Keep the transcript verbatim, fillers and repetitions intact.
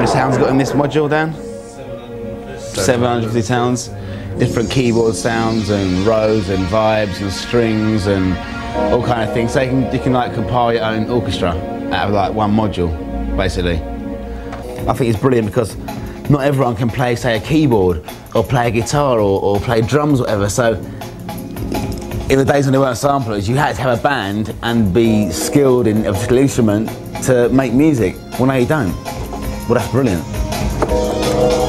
many sounds got in this module, Dan? seven hundred fifty sounds. Different keyboard sounds and rows and vibes and strings and all kind of things. So you can, you can like compile your own orchestra out of like one module, basically. I think it's brilliant because not everyone can play, say, a keyboard or play a guitar or, or play drums or whatever. So in the days when there weren't samplers, you had to have a band and be skilled in a particular instrument to make music. Well, now you don't. Well, that's brilliant.